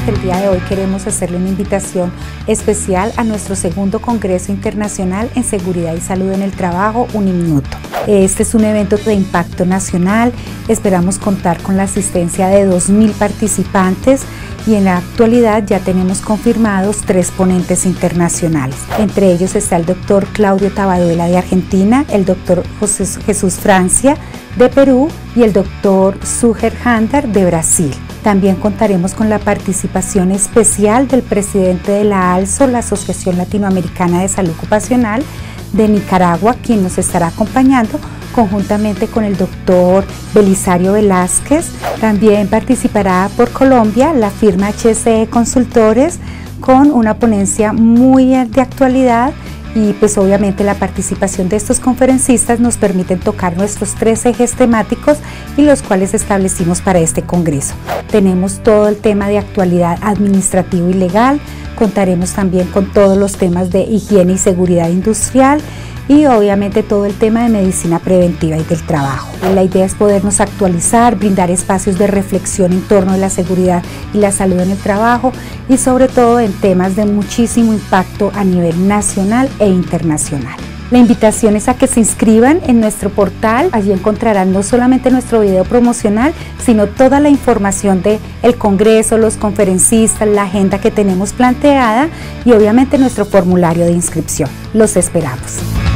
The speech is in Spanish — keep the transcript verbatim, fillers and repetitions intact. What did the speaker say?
el día de hoy queremos hacerle una invitación especial a nuestro segundo Congreso Internacional en Seguridad y Salud en el Trabajo, Uniminuto. Este es un evento de impacto nacional, esperamos contar con la asistencia de dos mil participantes y en la actualidad ya tenemos confirmados tres ponentes internacionales. Entre ellos está el doctor Claudio Tabaduela de Argentina, el doctor José Jesús Francia de Perú y el doctor Suher Handar de Brasil. También contaremos con la participación especial del presidente de la ALSO, la Asociación Latinoamericana de Salud Ocupacional de Nicaragua, quien nos estará acompañando conjuntamente con el doctor Belisario Velázquez. También participará por Colombia la firma H C E Consultores con una ponencia muy de actualidad y pues obviamente la participación de estos conferencistas nos permiten tocar nuestros tres ejes temáticos y los cuales establecimos para este congreso. Tenemos todo el tema de actualidad administrativo y legal, contaremos también con todos los temas de higiene y seguridad industrial y obviamente todo el tema de medicina preventiva y del trabajo. La idea es podernos actualizar, brindar espacios de reflexión en torno a la seguridad y la salud en el trabajo y sobre todo en temas de muchísimo impacto a nivel nacional e internacional. La invitación es a que se inscriban en nuestro portal, allí encontrarán no solamente nuestro video promocional, sino toda la información del congreso, los conferencistas, la agenda que tenemos planteada y obviamente nuestro formulario de inscripción. Los esperamos.